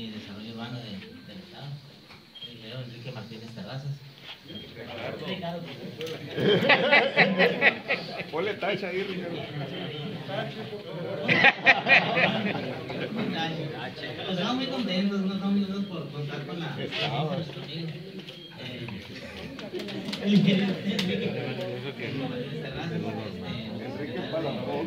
y Desarrollo Urbano del Estado, el ingeniero Enrique Martínez Terrazas. Ponle tacha ahí, Ricardo. Pues estamos muy contentos, no estamos muy contentos por contar con la el ingeniero Enrique Martínez Terrazas. Enrique Palafox.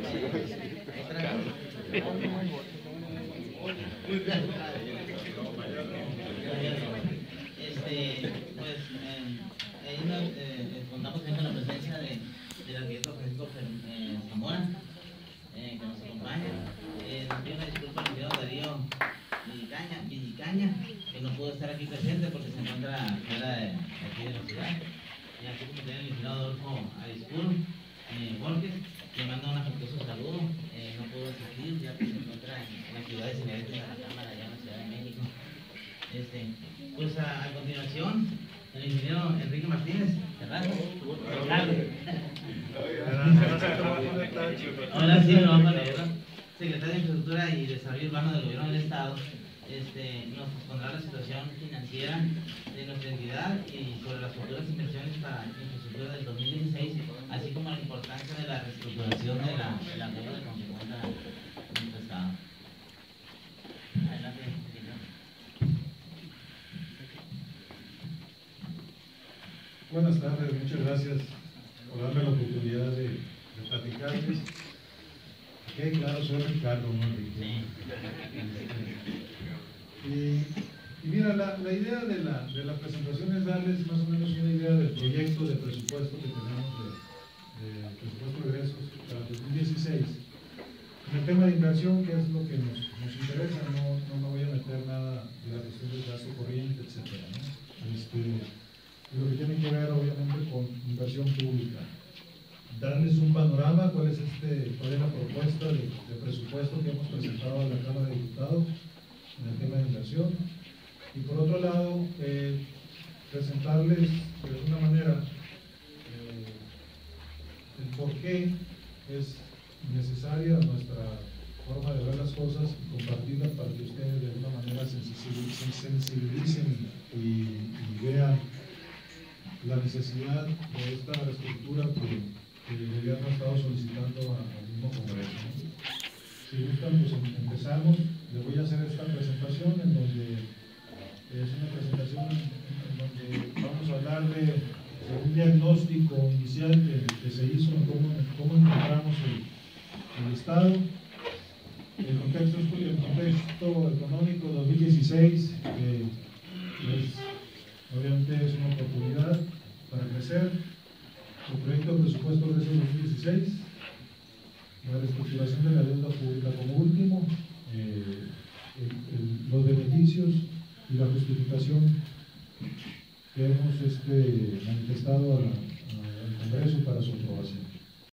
Pues ahí contamos también con la presencia del arquitecto Francisco Zamora, que nos acompaña. Nos pido una disculpa al ingeniero Darío Villicaña, que no pudo estar aquí presente porque se encuentra fuera de aquí de la ciudad. Y así como también el ingeniero Adolfo Arizpuro Borges, que manda un afectuoso saludo. No pudo asistir ya que se encuentra en actividades inherentes a la Cámara allá en la Ciudad de México. Pues a continuación, el ingeniero Enrique Martínez Terrazas. Ahora sí, lo vamos a leer. Secretario de Infraestructura y Desarrollo Urbano del Gobierno del Estado nos expondrá la situación financiera de nuestra entidad y sobre las futuras inversiones para infraestructura del 2016, así como la importancia de la reestructuración de la deuda con que cuenta nuestro Estado. Adelante, ingeniero. Buenas tardes, muchas gracias por darme la oportunidad de platicarles. Que claro, soy Ricardo, ¿no, Enrique? Y mira, la idea de la presentación es darles más o menos una idea del proyecto de presupuesto que tenemos de presupuesto de egresos para 2016. En el tema de inversión, que es lo que nos interesa, no me voy a meter nada de la cuestión del gasto corriente, etcétera, ¿no? Lo que tiene que ver obviamente con inversión pública. Darles un panorama, cuál es la propuesta de presupuesto que hemos presentado a la Cámara de Diputados en el tema de inversión. Y por otro lado, presentarles de alguna manera el por qué es necesaria nuestra forma de ver las cosas y compartirla para que ustedes de alguna manera se sensibilicen y vean la necesidad de esta reestructura que el gobierno ha estado solicitando al mismo Congreso, ¿no? Si gustan, pues empezamos. Les voy a hacer esta presentación en donde es una presentación en donde vamos a hablar de un diagnóstico inicial que se hizo en cómo encontramos el Estado, el contexto económico 2016, obviamente es una oportunidad para crecer. El proyecto de presupuesto de 2016, la reestructuración de la deuda pública como último, los beneficios y la justificación que hemos manifestado al Congreso para su aprobación.